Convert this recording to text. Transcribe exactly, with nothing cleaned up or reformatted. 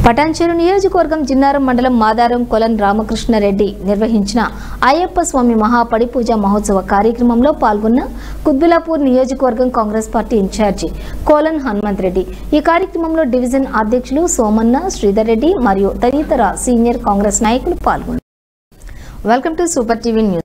పటాన్చెరు నియోజకవర్గం జిన్నారం మండలం మాదారం కొలన్ రామకృష్ణారెడ్డి నిర్వహించిన అయ్యప్ప స్వామి మహాపడి పూజ మహోత్సవ కార్యక్రమంలో పాల్గొన్న కుత్బులాపూర్ నియోజకవర్గం కాంగ్రెస్ పార్టీ ఇన్ఛార్జి కోలన్ హనుమంత్ రెడ్డి ఈ కార్యక్రమంలో డివిజన్ అధ్యక్షులు సోమన్న శ్రీధర్ రెడ్డి మరియు తదితర సీనియర్ కాంగ్రెస్ నాయకులు పాల్గొన్నారు. Welcome to super TV news.